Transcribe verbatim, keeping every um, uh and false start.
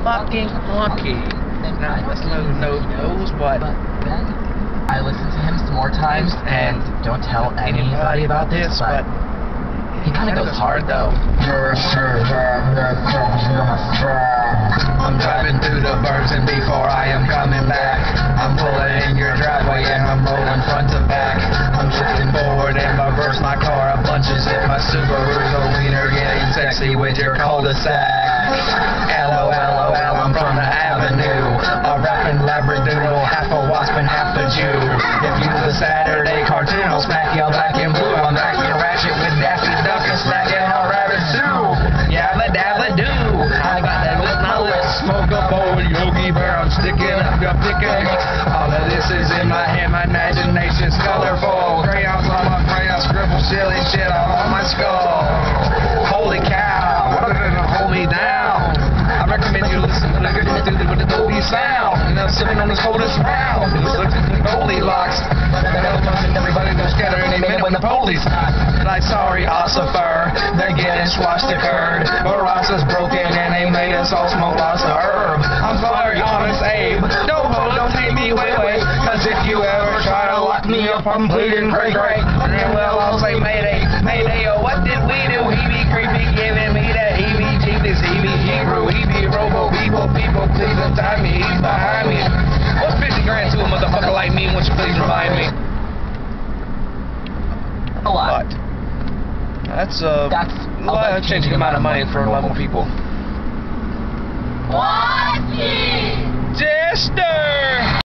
fucking lucky. Now, that's no no knows, but I listened to him some more times, and don't tell anybody about this, but he kind of goes hard, though. I'm driving through the burbs, and before I am coming back, I'm pulling in your driveway, and I'm rolling front to back. I'm drifting forward and reverse my car a bunches. If my Subaru's a wiener, getting sexy with your cul-de-sac. L O L O L, I'm from the avenue. A rapping labradoodle, half a wasp and half a Jew. If you're the Saturday cartoon, I'll smack you black and blue. I'm acting ratchet with Daffy Duck and smacking all rabbits too. Yabba dabba do. I got that with my lips. Smoke up old Yogi Bear, I'm sticking up your picking. All of this is in my head, my imagination's colorful. Crayons on my crayon, scribble silly shit all on my skull. Holy cow, what are they gonna hold me down? I recommend you listen to the good dude with the Dolby sound. And I'm sitting on this coldest round. Just look at the Goldilocks. Everybody goes scattering a minute when the police like, sorry, Ossifer, they're getting swashed occurred. Barassa's broken and they made us all smoke lots of herb. I'm sorry, honest Abe. Don't hold, don't take me way, way. Cause if you ever try to lock me up, I'm bleeding cray cray. And well, I'll say Mayday, Mayday, oh, what did we do? He be creepy, giving me that heebie-jeebies. He be Hebrew, he be Robo, people, people, please untie me. He's behind me. What's fifty grand to a motherfucker like me? Won't you please remind me? A lot. But that's uh, That's a lot of changing amount of money for level people. What? Jester!